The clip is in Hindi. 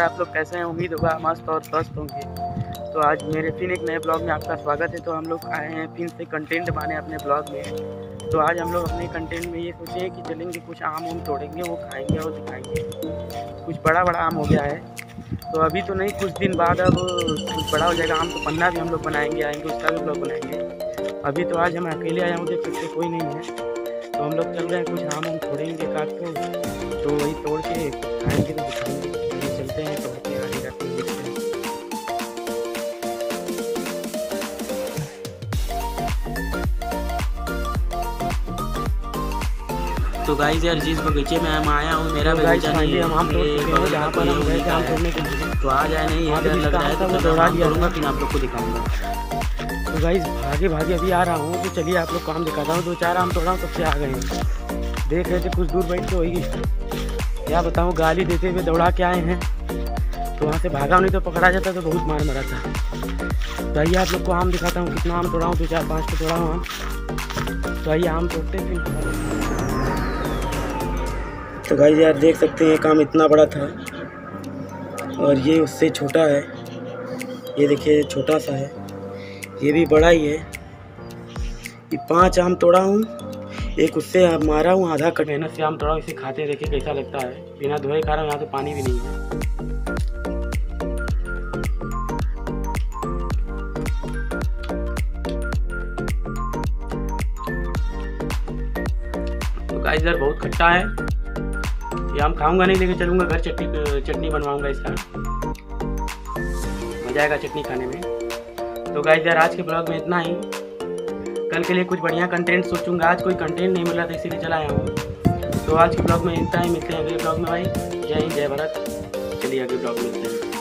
आप लोग कैसे हैं? उम्मीद होगा मस्त और स्वस्थ होंगे। तो आज मेरे फिर एक नए ब्लॉग में आपका स्वागत है। तो हम लोग आए हैं फिर से कंटेंट बनाने अपने ब्लॉग में। तो आज हम लोग अपने कंटेंट में ये सोचे हैं कि चलेंगे कुछ आम तोड़ेंगे, वो खाएंगे और दिखाएंगे। कुछ बड़ा आम हो गया है, तो अभी तो नहीं, कुछ दिन बाद अब कुछ बड़ा हो जाएगा आम, तो पन्ना भी हम लोग बनाएंगे, आएंगे उसका भी ब्लॉग बनाएंगे। अभी तो आज मैं अकेले आया हूँ, देख सकते कोई नहीं है। तो हम लोग चल रहे हैं, कुछ आम तोड़ेंगे काट को, तो वही तोड़ के खाएंगे तो दिखाएंगे। अभी चलते हैं तो अपने आगे जाते हैं, देखते हैं। तो गाइस यार जिस बगीचे में हम आया हूँ मेरा बगीचा नहीं है, हम आम तोड़ चुके हैं जहाँ पर हम गए थे आम तोड़ने के लिए। तो आ जाए नहीं है, लग रहा है तो दौड़ा दिया करूँगा, फिर आप लोग को दिखाऊंगा। तो गाइस भागे अभी आ रहा हूँ, तो चलिए आप लोग को आम दिखाता हूँ। 2-4 आम तोड़ा हूँ, तब से आ गए हैं। देख रहे थे कुछ दूर बैठ के, वही क्या बताऊँ, गाली देते हुए दौड़ा के आए हैं। तो वहाँ से भागा नहीं तो पकड़ा जाता तो बहुत मार मरा था। तो आइए आप लोग को आम दिखाता हूँ, कितना आम तोड़ा हूँ। 2-4-5 तो तोड़ा हूँ आम। तो आइए आम तोड़ते फिर। तो गाइस यार देख सकते हैं, काम इतना बड़ा था और ये उससे छोटा है। ये देखिए छोटा सा है, ये भी बड़ा ही है। ये 5 आम तोड़ा हूँ, एक उससे मारा हूँ, आधा कट मेहनत से आम तोड़ा हूँ। इसे खाते देखिए कैसा लगता है, बिना धोए खा रहा हूँ। यहाँ तो पानी भी नहीं है। तो गाइस यार बहुत खट्टा है, ये आम खाऊंगा नहीं, लेके चलूँगा घर, चटनी बनवाऊंगा इसका, मजा आएगा चटनी खाने में। तो गाइस यार आज के ब्लॉग में इतना ही। कल के लिए कुछ बढ़िया कंटेंट सोचूंगा। आज कोई कंटेंट नहीं मिला था इसीलिए चला आया हूँ। तो आज के ब्लॉग में इतना ही, मिलते हैं अगले ब्लॉग में भाई। जय हिंद जय भारत। चलिए अगले ब्लॉग में मिलते हैं।